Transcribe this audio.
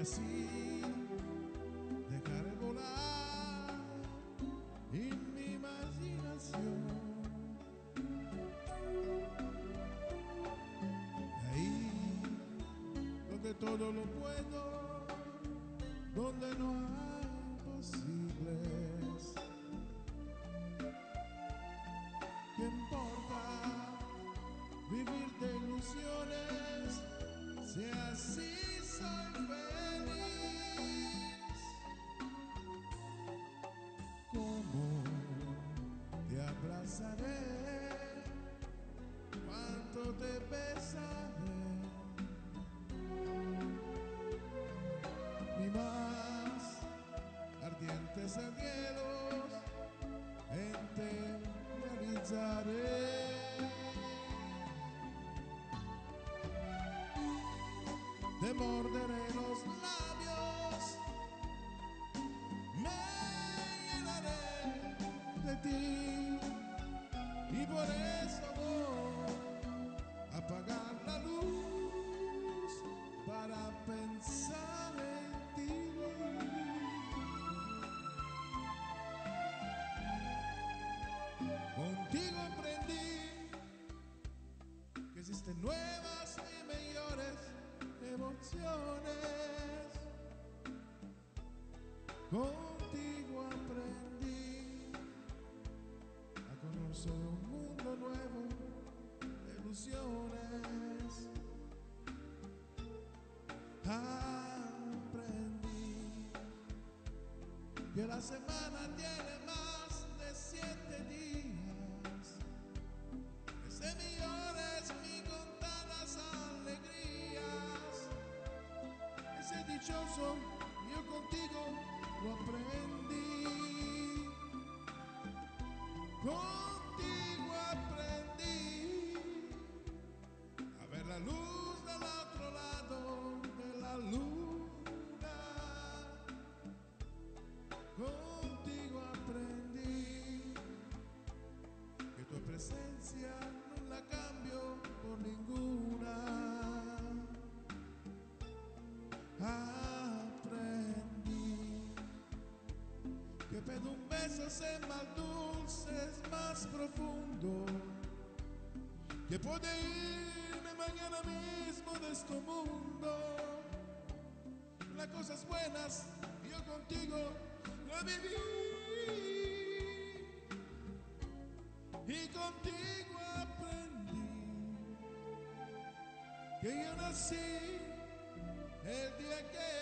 así dejaré volar en mi imaginación. Ahí donde todo lo puedo, donde no hay imposibles. ¿Qué importa vivir de ilusiones si así soy feliz? ¿Cómo te abrazaré? ¿Cuánto te besaré? Mis más ardientes anhelos en te realizzare. Te morderé los labios, me llenaré de ti y por eso voy a apagar la luz para pensar en ti. Contigo aprendí que existen nuevas y mejores emociones. Contigo aprendí a conocer un mundo nuevo de ilusiones. Aprendí que la semana tiene más de 7 días. Ese millores mi contadas alegrías. Ese dichoso yo contigo lo aprendí. Contigo aprendí a ver la luz del otro lado de la luna. Contigo aprendí que tu presencia no la cambio por ninguna. Aprendí que pedir un beso es más dulce, es más profundo, que puede irme mañana mismo de este mundo. Las cosas buenas yo contigo la viví y contigo aprendí que yo nací el día que